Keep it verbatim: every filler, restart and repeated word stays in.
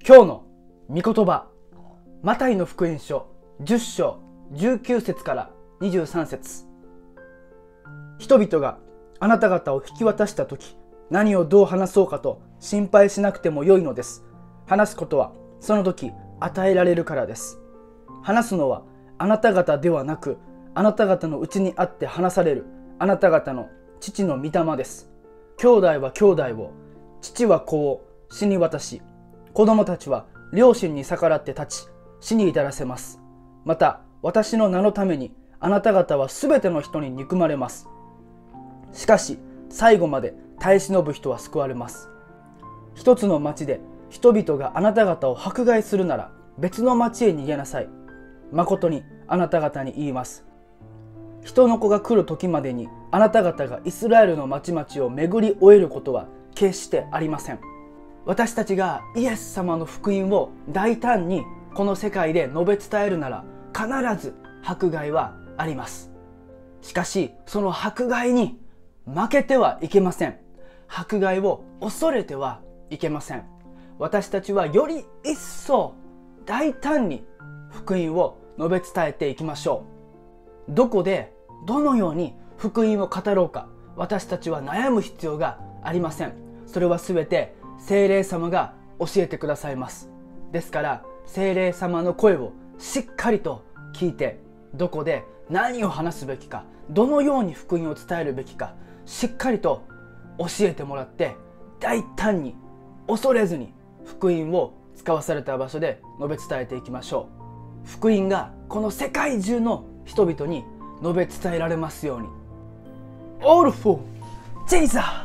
今日の御言葉、マタイの福音書じゅっ章じゅうきゅう節からにじゅうさん節。人々があなた方を引き渡したとき、何をどう話そうかと心配しなくてもよいのです。話すことはその時与えられるからです。話すのはあなた方ではなく、あなた方のうちにあって話されるあなた方の父の御霊です。兄弟は兄弟を、父は子を死に渡し、子供たちは両親に逆らって立ち、死に至らせます。また私の名のためにあなた方はすべての人に憎まれます。しかし最後まで耐え忍ぶ人は救われます。一つの町で人々があなた方を迫害するなら、別の町へ逃げなさい。誠にあなた方に言います。人の子が来る時までにあなた方がイスラエルの町々を巡り終えることは決してありません。私たちがイエス様の福音を大胆にこの世界で述べ伝えるなら、必ず迫害はあります。しかしその迫害に負けてはいけません。迫害を恐れてはいけません。私たちはより一層大胆に福音を述べ伝えていきましょう。どこでどのように福音を語ろうか、私たちは悩む必要がありません。それはすべて聖霊様が教えてくださいます。ですから聖霊様の声をしっかりと聞いて、どこで何を話すべきか、どのように福音を伝えるべきか、しっかりと教えてもらって、大胆に恐れずに福音を使わされた場所で述べ伝えていきましょう。福音がこの世界中の人々に述べ伝えられますように。All for Jesus!